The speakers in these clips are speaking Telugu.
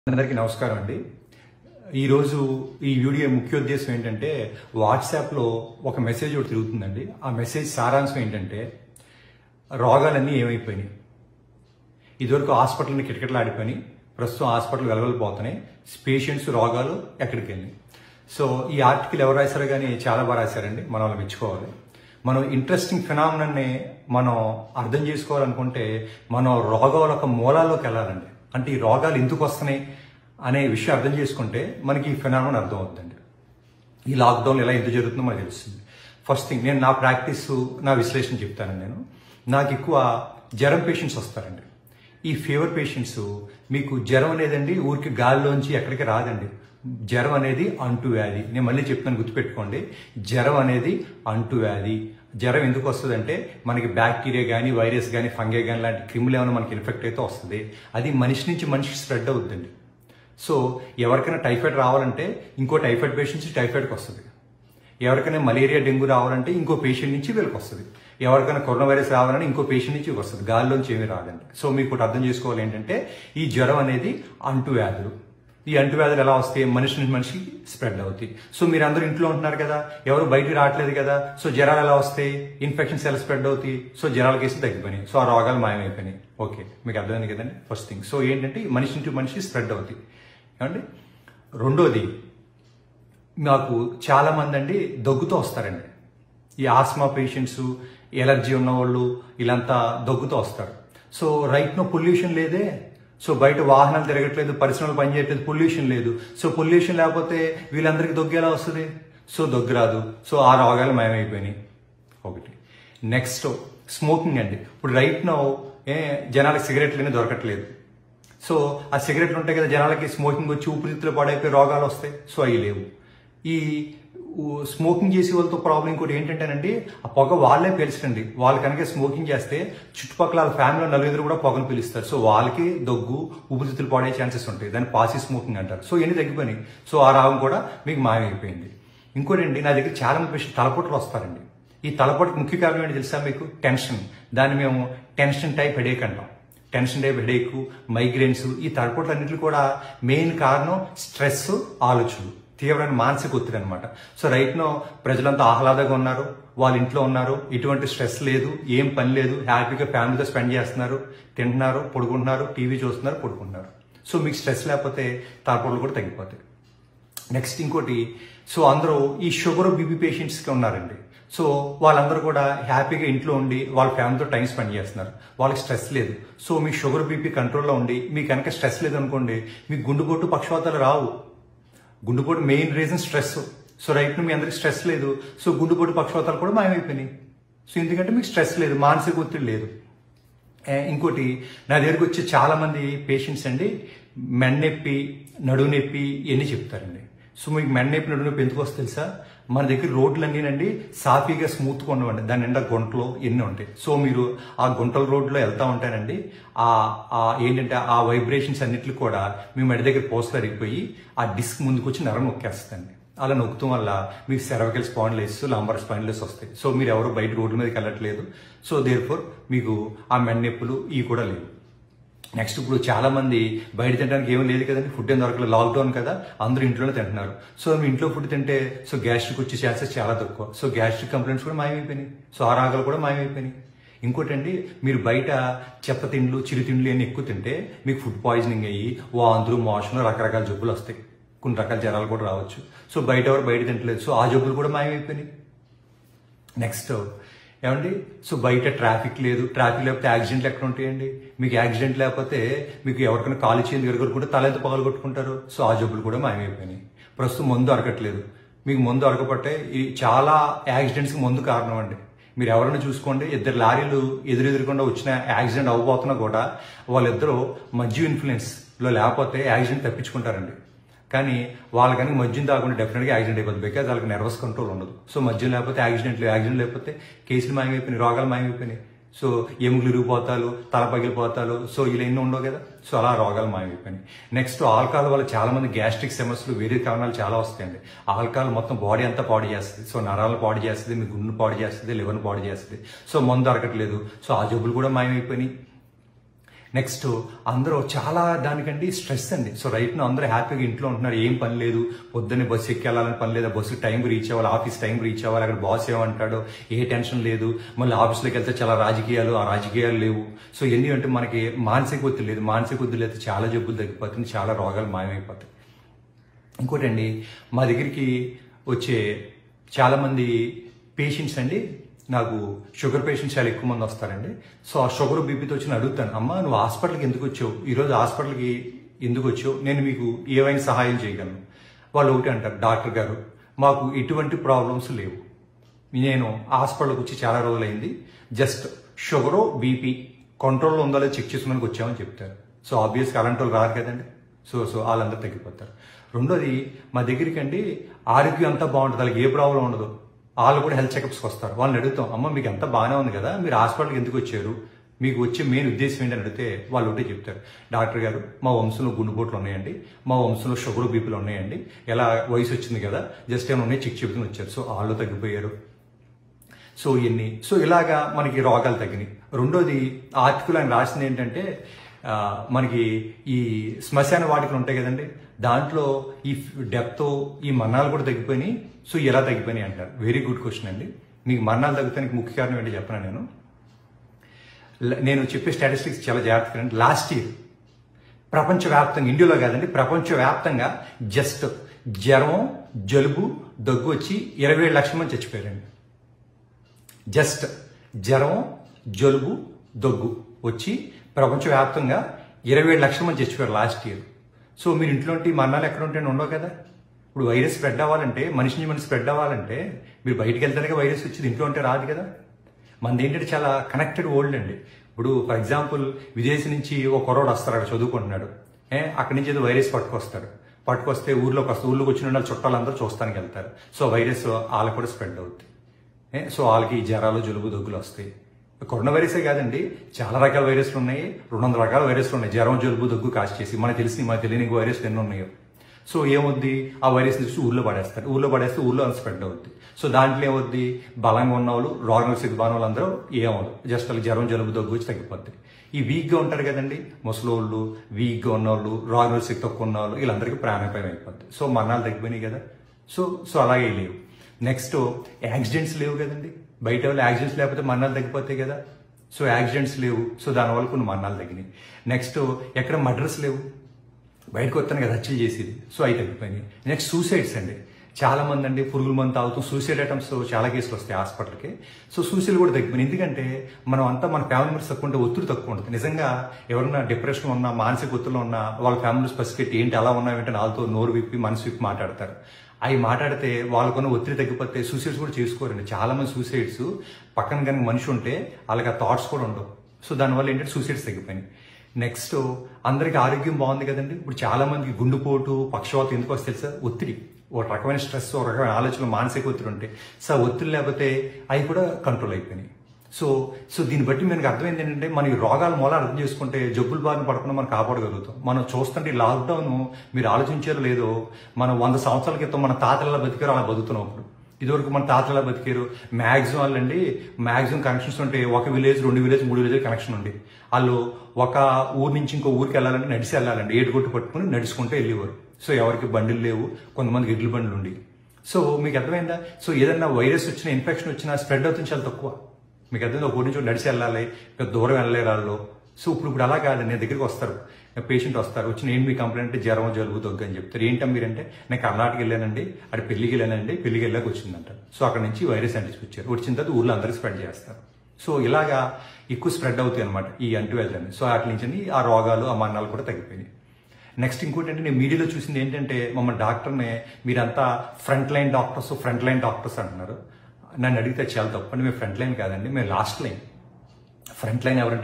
అందరికీ నమస్కారం అండి. ఈరోజు ఈ వీడియో ముఖ్య ఉద్దేశం ఏంటంటే వాట్సాప్లో ఒక మెసేజ్ ఒకటి తిరుగుతుందండి. ఆ మెసేజ్ సారాంశం ఏంటంటే రోగాలన్నీ ఏమైపోయినాయి, ఇదివరకు హాస్పిటల్ని కిటకిటలాడిపోయి ప్రస్తుతం హాస్పిటల్ వెలవెలిపోతున్నాయి, పేషెంట్స్ రోగాలు ఎక్కడికి వెళ్ళినాయి. సో ఈ ఆర్టికల్ ఎవరు రాశారో కానీ చాలా బాగా రాశారండి, మనం వాళ్ళు మెచ్చుకోవాలి. మనం ఇంట్రెస్టింగ్ ఫినామినాన్ని మనం అర్థం చేసుకోవాలనుకుంటే మనం రోగాల యొక్క మూలాల్లోకి వెళ్ళాలండి. అంటే ఈ రోగాలు ఎందుకు వస్తున్నాయి అనే విషయం అర్థం చేసుకుంటే మనకి ఈ ఫినామినా అర్థం అవుతుందండి. ఈ లాక్డౌన్ ఎలా ఎందుకు జరుగుతుందో మనకు తెలుస్తుంది. ఫస్ట్ థింగ్, నేను నా ప్రాక్టీస్ నా విశ్లేషణ చెప్తానండి. నాకు ఎక్కువ జ్వరం పేషెంట్స్ వస్తారండి. ఈ ఫీవర్ పేషెంట్స్, మీకు జ్వరం అనేదండి ఊరికి గాలిలోంచి ఎక్కడికి రాదండి. జ్వరం అనేది అంటువ్యాధి. నేను మళ్ళీ చెప్తాను, గుర్తుపెట్టుకోండి. జ్వరం అనేది అంటువ్యాధి. జ్వరం ఎందుకు వస్తుందంటే మనకి బ్యాక్టీరియా కానీ వైరస్ కానీ ఫంగే కానీ లాంటి క్రిములు ఏమైనా మనకి ఇన్ఫెక్ట్ అయితే వస్తుంది. అది మనిషి నుంచి మనిషికి స్ప్రెడ్ అవుతుందండి. సో ఎవరికైనా టైఫాయిడ్ రావాలంటే ఇంకో టైఫాయిడ్ పేషెంట్ నుంచి టైఫాయిడ్కి వస్తుంది. ఎవరికైనా మలేరియా డెంగ్యూ రావాలంటే ఇంకో పేషెంట్ నుంచి వీళ్ళకి వస్తుంది. ఎవరికైనా కరోనా వైరస్ రావాలంటే ఇంకో పేషెంట్ నుంచి వస్తుంది. గాలిలోంచి ఏమీ రాదండి. సో మీకు ఒకటి అర్థం చేసుకోవాలి ఏంటంటే ఈ జ్వరం అనేది అంటువ్యాధులు. ఈ అంటువ్యాధులు ఎలా వస్తాయి, మనిషి నుంచి మనిషికి స్ప్రెడ్ అవుతాయి. సో మీరు అందరూ ఇంట్లో ఉంటున్నారు కదా, ఎవరు బయటికి రావట్లేదు కదా. సో జ్వరాలు ఎలా వస్తాయి, ఇన్ఫెక్షన్స్ ఎలా స్ప్రెడ్ అవుతాయి. సో జ్వరాల కేసులు తగ్గిపోయినాయి. సో ఆ రోగాలు మాయమైపోయినాయి. ఓకే, మీకు అర్థమైంది కదండి ఫస్ట్ థింగ్. సో ఏంటంటే మనిషి నుంచి మనిషి స్ప్రెడ్ అవుతాయి. ఏమండి, రెండోది, నాకు చాలా మంది అండి దగ్గుతో వస్తారండి. ఈ ఆస్మా పేషెంట్స్, ఎలర్జీ ఉన్నవాళ్ళు వీళ్ళంతా దగ్గుతో వస్తారు. సో రైట్ నో పొల్యూషన్ లేదే. సో బయట వాహనాలు తిరగట్లేదు, పరిశ్రమలు పనిచేయట్లేదు, పొల్యూషన్ లేదు. సో పొల్యూషన్ లేకపోతే వీళ్ళందరికీ దగ్గు ఎలా వస్తుంది? సో దగ్గు రాదు. సో ఆ రోగాలు మాయమైపోయినాయి. ఒకటి. నెక్స్ట్ స్మోకింగ్ అండి. ఇప్పుడు రైట్ నో జనాలకు సిగరెట్లనే దొరకట్లేదు. సో ఆ సిగరెట్లు ఉంటాయి కదా, జనాలకి స్మోకింగ్ వచ్చి ఊపిరితిత్తులు పాడైపోయి రోగాలు వస్తాయి. సో అవి లేవు. ఈ స్మోకింగ్ చేసే వాళ్ళతో ప్రాబ్లం ఇంకోటి ఏంటంటేనండి, ఆ పొగ వాళ్ళే పీల్చండి. వాళ్ళు కనుక స్మోకింగ్ చేస్తే చుట్టుపక్కల వాళ్ళ ఫ్యామిలీలో నలుగురు కూడా పొగను పీలుస్తారు. సో వాళ్ళకి దగ్గు, ఊపిరితిత్తులు పాడే ఛాన్సెస్ ఉంటాయి. దాన్ని పాసి స్మోకింగ్ అంటారు. సో ఇవన్నీ తగ్గిపోయినాయి. సో ఆ రాగం కూడా మీకు మాయమైపోయింది. ఇంకోటండి, నా దగ్గర చాలా మంది పేషెంట్ తలపోట్లు వస్తారండి. ఈ తలపోటుకి ముఖ్య కారణం ఏంటి తెలుసా మీకు? టెన్షన్. దాన్ని మేము టెన్షన్ టైప్ హెడేక్ అంటాం. టెన్షన్ టైప్ హెడేక్, మైగ్రేన్స్, ఈ తలపోట్లన్నింటికి కూడా మెయిన్ కారణం స్ట్రెస్, ఆలోచనలు, తీవ్రమైన మానసిక ఒత్తిడి అనమాట. సో రైట్ నో ప్రజలంతా ఆహ్లాదంగా ఉన్నారు, వాళ్ళ ఇంట్లో ఉన్నారు, ఎటువంటి స్ట్రెస్ లేదు, ఏం పని లేదు, హ్యాపీగా ఫ్యామిలీతో స్పెండ్ చేస్తున్నారు, తింటున్నారు, పడుకుంటున్నారు, టీవీ చూస్తున్నారు, పడుకుంటున్నారు. సో మీకు స్ట్రెస్ లేకపోతే తలపోట్లు కూడా తగ్గిపోతాయి. నెక్స్ట్ ఇంకోటి, సో అందరూ ఈ షుగర్ బీపీ పేషెంట్స్కి ఉన్నారండి. సో వాళ్ళందరూ కూడా హ్యాపీగా ఇంట్లో ఉండి వాళ్ళ ఫ్యామిలీతో టైం స్పెండ్ చేస్తున్నారు, వాళ్ళకి స్ట్రెస్ లేదు. సో మీ షుగర్ బీపీ కంట్రోల్లో ఉండి మీకు కనుక స్ట్రెస్ లేదనుకోండి, మీకు గుండెపోటు, పక్షవాతాలు రావు. గుండెపోటు main reason stress. So right మీ అందరికి స్ట్రెస్ లేదు. సో గుండెపోటు, పక్షవాతాలు కూడా మాయమైపోయినాయి. సో ఎందుకంటే మీకు స్ట్రెస్ లేదు, మానసిక ఒత్తిడి లేదు. ఇంకోటి, నా దగ్గరికి వచ్చే చాలా మంది పేషెంట్స్ అండి మెన్నొప్పి, నడుము నొప్పి ఇవన్నీ చెప్తారండి. సో మీకు మెన్నొప్పి, నడుము నొప్పి ఎందుకు వస్తుంది తెలుసా? మన దగ్గర రోడ్లన్నీనండి సాఫీగా స్మూత్గా ఉండవండి, దాని నిండా గుంటలు ఎన్ని ఉంటాయి. సో మీరు ఆ గుంటల రోడ్లో వెళ్తా ఉంటానండి, ఏంటంటే ఆ వైబ్రేషన్స్ అన్నిటిని కూడా మీ మెడ దగ్గర పోస్ట్ తరిగిపోయి ఆ డిస్క్ ముందుకు వచ్చి నరం నొక్కేస్తుంది. అలా నొక్కుతాం వల్ల మీకు సెర్వికల్ స్పాండిలైటిస్, లంబర్ స్పాండిలైటిస్ వస్తాయి. సో మీరు ఎవరు బయట రోడ్ల మీదకి వెళ్ళట్లేదు. సో దేర్ఫోర్ మీకు ఆ మెన్నొప్పులు ఇవి కూడా లేవు. నెక్స్ట్, ఇప్పుడు చాలా మంది బయట తినడానికి ఏమీ లేదు కదండి, ఫుడ్ ఏం దొరకలేదు, లాక్డౌన్ కదా, అందరూ ఇంట్లోనే తింటున్నారు. సో మీ ఇంట్లో ఫుడ్ తింటే సో గ్యాస్ట్రిక్ వచ్చే ఛాన్సెస్ చాలా తక్కువ. సో గ్యాస్ట్రిక్ కంప్లైంట్స్ కూడా మాయమైపోయినాయి. సో ఆ రాగాలు కూడా మాయమైపోయినాయి. ఇంకోటండి, మీరు బయట చెత్త తిండ్లు, చిరు తిండ్లు అన్నీ ఎక్కువ తింటే మీకు ఫుడ్ పాయిజనింగ్ అయ్యి వాంతులు, మోషన్, రకరకాల జబ్బులు వస్తాయి. కొన్ని రకాల జ్వరాలు కూడా రావచ్చు. సో బయట ఎవరు బయట తింటలేదు. సో ఆ జబ్బులు కూడా మాయమైపోయినాయి. నెక్స్ట్ ఏమండి, సో బయట ట్రాఫిక్ లేదు, ట్రాఫిక్ లేకపోతే యాక్సిడెంట్లు ఎక్కడ ఉంటాయండి? మీకు యాక్సిడెంట్ లేకపోతే మీకు ఎవరికైనా కాలు చేయండి ఎరుగురుకుంటే తల ఎంత పగలు కొట్టుకుంటారు. సో ఆ జబ్బులు కూడా మాయమైపోయినాయి. ప్రస్తుతం మందు అరగట్లేదు. మీకు మందు అరగబట్టే ఈ చాలా యాక్సిడెంట్స్కి మందు కారణం అండి. మీరు ఎవరైనా చూసుకోండి, ఇద్దరు లారీలు ఎదురెదురుకుండా వచ్చిన యాక్సిడెంట్ అవ్వబోతున్నా కూడా వాళ్ళిద్దరూ మద్యం ఇన్ఫ్లుయెన్స్లో లేకపోతే యాక్సిడెంట్ తప్పించుకుంటారండి. కానీ వాళ్ళ కనుక మద్యం తాగకుండా డెఫినెట్గా యాక్సిడెంట్ అయిపోతుంది. బికాజ్ వాళ్ళకి నర్వస్ కంట్రోల్ ఉండదు. సో మద్యం లేకపోతే యాక్సిడెంట్ లేకపోతే కేసులు మాయమైపోయినాయి, రోగాలు మాయమైపోయినాయి. సో ఎముకలు ఇరిగిపోతాలు, తల పగిలిపోతాలు, సో ఇలా ఎన్నో ఉండవు కదా. సో అలా రోగాలు మాయమైపోయినాయి. నెక్స్ట్, ఆల్కహాల్ వల్ల చాలా మంది గ్యాస్ట్రిక్ సమస్యలు, వేరే కారణాలు చాలా వస్తాయండి. ఆల్కహాల్ మొత్తం బాడీ అంతా పాడు చేస్తుంది. సో నరాలను పాడు చేస్తుంది, మీ గుండెను పాడు చేస్తుంది, లివర్ను పాడు చేస్తుంది. సో మందు అరగట్లేదు. సో ఆ జబ్బులు కూడా మాయమైపోయినాయి. నెక్స్ట్ అందరూ చాలా దానికండి స్ట్రెస్ అండి. సో రైట్ నా అందరూ హ్యాపీగా ఇంట్లో ఉంటున్నారు, ఏం పని లేదు, పొద్దున్నే బస్సు ఎక్కి వెళ్ళాలని పని లేదు, బస్సు టైంకి రీచ్ అవ్వాలి, ఆఫీస్ టైంకి రీచ్ అవ్వాలి, అక్కడ బాస్ ఏమంటాడో ఏ టెన్షన్ లేదు, మళ్ళీ ఆఫీస్లోకి వెళ్తే చాలా రాజకీయాలు, ఆ రాజకీయాలు లేవు. సో ఎన్ని అంటే మనకి మానసిక ఒత్తిడి లేదు, మానసిక ఒత్తిడి అయితే చాలా జబ్బులు తగ్గిపోతుంది, చాలా రోగాలు మాయమైపోతాయి. ఇంకోటండి, మా దగ్గరికి వచ్చే చాలామంది పేషెంట్స్ అండి, నాకు షుగర్ పేషెంట్స్ చాలా ఎక్కువ మంది వస్తారండి. సో ఆ షుగర్ బీపీతో వచ్చి అడుగుతాను, అమ్మ నువ్వు హాస్పిటల్కి ఎందుకు వచ్చావు, ఈరోజు హాస్పిటల్కి ఎందుకు వచ్చావు, నేను మీకు ఏమైనా సహాయం చేయగలను. వాళ్ళు ఒకటి అంటారు, డాక్టర్ గారు మాకు ఎటువంటి ప్రాబ్లమ్స్ లేవు, నేను హాస్పిటల్కి వచ్చి చాలా రోజులైంది, జస్ట్ షుగరు బీపీ కంట్రోల్లో ఉందో లేదో చెక్ చేసుకోవడానికి వచ్చామని చెప్తారు. సో ఆబ్వియస్గా అలాంటి వాళ్ళు రారు కదండి. సో వాళ్ళందరూ తగ్గిపోతారు. రెండోది, మా దగ్గరికి అండి ఆరోగ్యం అంతా బాగుంటుంది, వాళ్ళకి ఏ ప్రాబ్లం ఉండదు, వాళ్ళు కూడా హెల్త్ చెకప్స్కి వస్తారు. వాళ్ళని అడుగుతాం, అమ్మ మీకు అంతా బాగానే ఉంది కదా, మీరు హాస్పిటల్కి ఎందుకు వచ్చారు, మీకు వచ్చే మెయిన్ ఉద్దేశం ఏంటని అడిగితే వాళ్ళు ఒకటే చెప్తారు, డాక్టర్ గారు మా వంశంలో గుండెపోట్లు ఉన్నాయండి, మా వంశంలో షుగర్ బీపీలు ఉన్నాయండి, ఎలా వయసు వచ్చింది కదా జస్ట్ ఏమైనా ఉన్నాయి చెక్ చెప్తూ వచ్చారు, సో వాళ్ళు తగ్గిపోయారు. సో ఇవన్నీ, సో ఇలాగా మనకి రోగాలు తగ్గినాయి. రెండోది ఆర్టికల్ ఆయన రాసింది ఏంటంటే, మనకి ఈ శ్మశాన వాటికలు ఉంటాయి కదండి, దాంట్లో ఈ డెప్త్ ఈ మరణాలు కూడా తగ్గిపోయినాయి. సో ఎలా తగ్గిపోయినాయి అంటారు, వెరీ గుడ్ క్వశ్చన్ అండి. మీకు మరణాలు తగ్గుతానికి ముఖ్య కారణం ఏంటి చెప్పను. నేను చెప్పే స్టాటిస్టిక్స్ చాలా జాగ్రత్తగా అండి. లాస్ట్ ఇయర్ ప్రపంచవ్యాప్తంగా, ఇండియాలో కాదండి ప్రపంచవ్యాప్తంగా జస్ట్ జ్వరం జలుబు దగ్గు వచ్చి 27 లక్షల మంది చచ్చిపోయారండి. జస్ట్ జ్వరం జలుబు దగ్గు వచ్చి ప్రపంచవ్యాప్తంగా 27 లక్షల మంది చచ్చిపోయారు లాస్ట్ ఇయర్. సో మీరు ఇంట్లో మరణాలు ఎక్కడ ఉంటే ఉండవు కదా. ఇప్పుడు వైరస్ స్ప్రెడ్ అవ్వాలంటే, మనిషి నుంచి మనిషి స్ప్రెడ్ అవ్వాలంటే మీరు బయటికి వెళ్తానే వైరస్ వచ్చింది, ఇంట్లో ఉంటే రాదు కదా. మనది ఏంటంటే చాలా కనెక్టెడ్ వరల్డ్ అండి. ఇప్పుడు ఫర్ ఎగ్జాంపుల్ విదేశీ నుంచి ఒక కుర్రోడు వస్తారు, అక్కడ చదువుకుంటున్నాడు, అక్కడి నుంచి ఏదో వైరస్ పట్టుకొస్తే ఊర్లోకి వచ్చిన వాళ్ళు చుట్టాలందరూ చూస్తానికి వెళ్తారు. సో వైరస్ వాళ్ళకి కూడా స్ప్రెడ్ అవుతుంది. సో వాళ్ళకి జ్వరాలు జలుబు దగ్గులు వస్తాయి. కరోనా వైరసే కాదండి, చాలా రకాల వైరస్లు ఉన్నాయి, 200 రకాల వైరస్లు ఉన్నాయి. జ్వరం జలుబు దగ్గు కాస్ట్ చేసి మనకు తెలియని వైరస్లు ఎన్ని ఉన్నాయో. సో ఏమవుద్ది, ఆ వైరస్ తీసి ఊళ్ళో పడేస్తారు, ఊళ్ళో పడేస్తే ఊళ్ళో స్ప్రెడ్ అవుద్ది. సో దాంట్లో ఏమవుద్ది, బలంగా ఉన్న వాళ్ళు రోగనిరోధక బాగా వాళ్ళందరూ ఏమవుతుంది, జస్ట్ వాళ్ళకి జ్వరం జలుబు దగ్గు వచ్చి తగ్గిపోద్ది. ఈ వీక్గా ఉంటారు కదండి ముసలోళ్ళు, వీక్గా ఉన్నవాళ్ళు, రోగనిరోధక తక్కువ ఉన్న వాళ్ళు, వీళ్ళందరికీ ప్రాణాపాయం అయిపోద్ది. సో మరణాలు తగ్గిపోయినాయి కదా. సో అలాగే లేవు. నెక్స్ట్ యాక్సిడెంట్స్ లేవు కదండి, బయట వాళ్ళు యాక్సిడెంట్స్ లేకపోతే మరణాలు తగ్గిపోతాయి కదా. సో యాక్సిడెంట్స్ లేవు, సో దానివల్ల కొన్ని మరణాలు తగ్గినాయి. నెక్స్ట్ ఎక్కడ మర్డర్స్ లేవు, బయటకు వస్తాను కదా హత్యలు చేసేది, సో అవి తగ్గిపోయినాయి. నెక్స్ట్ సూసైడ్స్ అండి, చాలా మంది అండి పురుగుల మందు తాగుతూ సూసైడ్ అటెంప్ట్స్ చాలా కేసులు వస్తాయి హాస్పిటల్కి. సో సూసైడ్ కూడా తగ్గిపోయినాయి. ఎందుకంటే మనం అంతా మన ఫ్యామిలీ మెంబర్స్ తక్కువ ఉంటే ఒత్తిడి తక్కువ ఉంటుంది. నిజంగా ఎవరైనా డిప్రెషన్ ఉన్నా, మానసిక ఒత్తిడిలో ఉన్నా, వాళ్ళ ఫ్యామిలీ పసిపెట్టి ఏంటి అలా ఉన్నాయంటే వాళ్ళతో నోరు విప్పి మనసు విప్పి మాట్లాడతారు. అవి మాట్లాడితే వాళ్ళకున్న ఒత్తిడి తగ్గిపోతే సూసైడ్స్ కూడా చేసుకోరండి. చాలా మంది సూసైడ్స్ పక్కన కనుక మనిషి ఉంటే వాళ్ళకి ఆ థాట్స్ కూడా ఉండవు. సో దానివల్ల ఏంటంటే సూసైడ్స్ తగ్గిపోయినాయి. నెక్స్ట్ అందరికి ఆరోగ్యం బాగుంది కదండి. ఇప్పుడు చాలా మందికి గుండెపోటు, పక్షవాతం ఎందుకు వస్తే తెలుసా, ఒత్తిడి, ఒక రకమైన స్ట్రెస్, ఒక రకమైన ఆలోచనలు, మానసిక ఒత్తిడి ఉంటాయి. సో ఒత్తిడి లేకపోతే అవి కూడా కంట్రోల్ అయిపోయినాయి. సో దీన్ని బట్టి మనకు అర్థమైంది ఏంటంటే, మన ఈ రోగాల మూల అర్థం చేసుకుంటే జబ్బులు బారిన పడకుండా మనం కాపాడగలుగుతాం. మనం చూస్తుంటే లాక్డౌన్ మీరు ఆలోచించారో లేదో, మనం 100 సంవత్సరాల క్రితం మన తాతల బతికారో అలా బతుకుతున్నాం. ఇప్పుడు ఇదివరకు మన తాతలా బతికారు. మ్యాక్సిమం వాళ్ళండి, మ్యాక్సిమం కనెక్షన్స్ ఉంటాయి. ఒక విలేజ్, 2 విలేజ్, 3 విలేజ్ కనెక్షన్ ఉంది. వాళ్ళు ఒక ఊరు నుంచి ఇంకో ఊరికి వెళ్ళాలంటే నడిచి వెళ్ళాలండి, ఏటుగొట్టు పట్టుకుని నడుచుకుంటూ వెళ్ళేవారు. సో ఎవరికి బండిలు లేవు, కొంతమందికి ఎడ్ల బండ్లు ఉండి. సో మీకు అర్థమైందా. సో ఏదన్నా వైరస్ వచ్చినా, ఇన్ఫెక్షన్ వచ్చినా స్ప్రెడ్ అవుతుంది చాలా తక్కువ. మీకు అర్థమైంది, ఒక ఊరి నుంచి నడిచి వెళ్ళాలి, దూరం వెళ్ళలేరు వాళ్ళు. సో ఇప్పుడు అలా కాదు, నేను దగ్గరికి వస్తారు, పేషెంట్ వస్తారు, వచ్చి నేను మీ కంప్లైంట్ అంటే జ్వరం జలుబు దగ్గు అని చెప్తారు. ఏంటో మీరంటే నేను కర్ణాటక వెళ్ళానండి, అక్కడ పెళ్లికి వెళ్ళానండి, పెళ్లికి వెళ్ళాక వచ్చిందంట. సో అక్కడ నుంచి వైరస్ అంటించుకొచ్చారు, వచ్చిన తర్వాత ఊళ్ళో అందరికీ స్ప్రెడ్ చేస్తారు. సో ఇలాగా ఎక్కువ స్ప్రెడ్ అవుతాయి అనమాట ఈ అంటువ్యాధులని. సో వాటి నుంచి ఆ రోగాలు, ఆ మరణాలు కూడా తగ్గిపోయినాయి. నెక్స్ట్ ఇంకోటి అంటే, నేను మీడియాలో చూసింది ఏంటంటే, మమ్మల్ని డాక్టర్ని మీరంతా ఫ్రంట్ లైన్ డాక్టర్స్ అంటున్నారు. నన్ను అడిగితే చాలా తప్పండి, మేము ఫ్రంట్ లైన్ కాదండి, మేము లాస్ట్ లైన్. ఫ్రంట్ లైన్ ఎవరంటే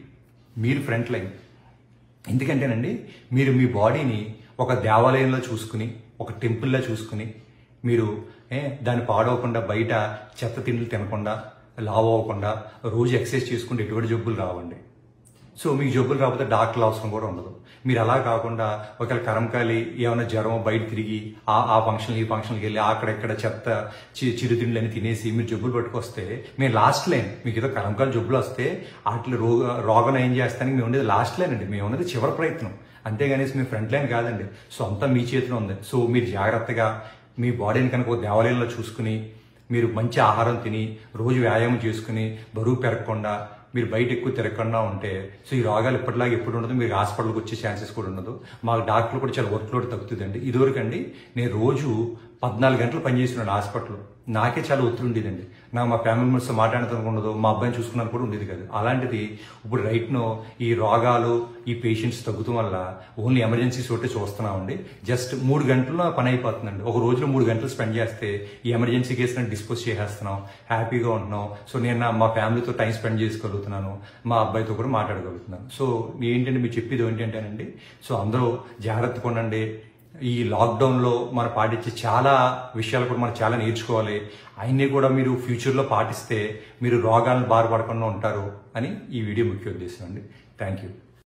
మీరు ఫ్రంట్ లైన్. ఎందుకంటేనండి, మీరు మీ బాడీని ఒక దేవాలయంలో చూసుకుని, ఒక టెంపుల్లో చూసుకుని, మీరు దాన్ని పాడవకుండా, బయట చెత్త తిండిలు తినకుండా, లావ్ అవ్వకుండా, రోజు ఎక్సర్సైజ్ చేసుకుంటే ఎటువంటి జబ్బులు రావండి. సో మీకు జబ్బులు రాకపోతే డాక్టర్ల అవసరం కూడా ఉండదు. మీరు అలా కాకుండా ఒకవేళ కరంకాలి ఏమైనా జ్వరం బయట తిరిగి ఆ ఫంక్షన్ ఈ ఫంక్షన్కి వెళ్ళి అక్కడెక్కడ చెత్త చిరుతిండ్లని తినేసి మీరు జబ్బులు పట్టుకొస్తే మేము లాస్ట్ లైన్. మీకు ఏదో కరంకాలి జబ్బులు వస్తే వాటి రోగం ఏం చేస్తానికి మేము ఉండేది లాస్ట్ లైన్ అండి. మేము ఉన్నది చివరి ప్రయత్నం, అంతేగానేసి మీ ఫ్రంట్ లైన్ కాదండి. సో అంతా మీ చేతిలో ఉంది. సో మీరు జాగ్రత్తగా మీ బాడీని కనుక దేవాలయంలో చూసుకుని మీరు మంచి ఆహారం తిని రోజు వ్యాయామం చేసుకుని బరువు పెరగకుండా మీరు బయట ఎక్కువ తిరగకుండా ఉంటే సో ఈ రోగాలు ఎప్పటిలాగా ఎప్పుడు ఉండదు. మీరు హాస్పిటల్కి వచ్చే ఛాన్సెస్ కూడా ఉండదు. మాకు డాక్టర్లు కూడా చాలా వర్క్ లోడ్ తగ్గుతుందండి. ఇదివరకండి నేను రోజు 14 గంటలు పనిచేస్తున్నాను హాస్పిటల్. నాకే చాలా ఒత్తిడి ఉండేదండి. నాకు మా ఫ్యామిలీ మెంబర్స్తో మాట్లాడతానికి ఉండదు, మా అబ్బాయిని చూసుకున్నాను కూడా ఉండేది కాదు. అలాంటిది ఇప్పుడు రైట్నో ఈ రోగాలు ఈ పేషెంట్స్ తగ్గుతాం వల్ల ఓన్లీ ఎమర్జెన్సీస్ ఒకటి చూస్తున్నామండి. జస్ట్ 3 గంటల్లో పని అయిపోతుందండి. ఒక రోజులో 3 గంటలు స్పెండ్ చేస్తే ఈ ఎమర్జెన్సీ కేసులను డిస్పోజ్ చేసేస్తున్నాం, హ్యాపీగా ఉంటున్నాం. సో నేను మా ఫ్యామిలీతో టైం స్పెండ్ చేసుకోగలుగుతున్నాను, మా అబ్బాయితో కూడా మాట్లాడగలుగుతున్నాను. సో ఏంటంటే మీరు చెప్పేది ఏంటంటేనండి, సో అందరూ జాగ్రత్తగా ఉండండి. ఈ లాక్డౌన్లో మనం పాటించే చాలా విషయాలు కూడా మనం చాలా నేర్చుకోవాలి. అవన్నీ కూడా మీరు ఫ్యూచర్లో పాటిస్తే మీరు రోగాలను బాధపడకుండా ఉంటారు అని ఈ వీడియో ముఖ్య ఉద్దేశం అండి. Thank you.